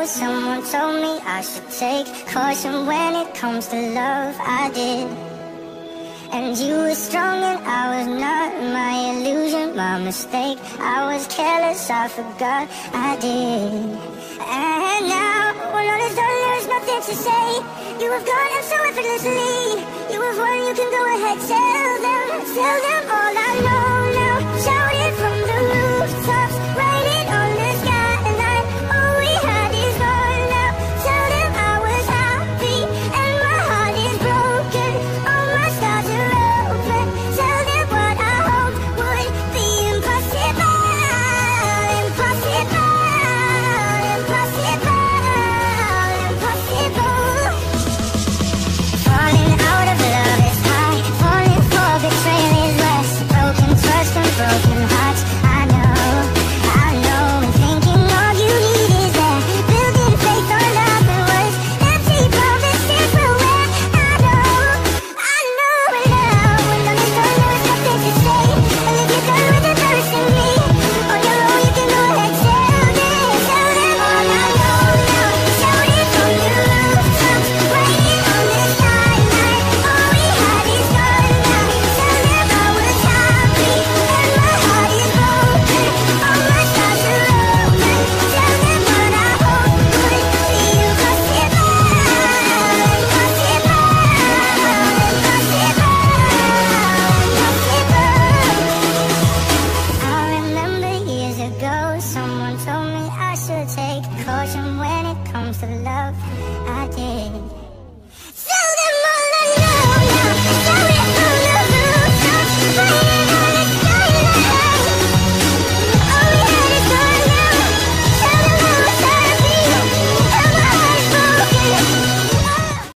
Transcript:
someone told me I should take caution when it comes to love. I did. And you were strong and I was not. My illusion, my mistake. I was careless, I forgot I did. And now, when all is done, there's nothing to say. You have gone so effortlessly. You have won, you can go ahead, tell them all I know now. Shout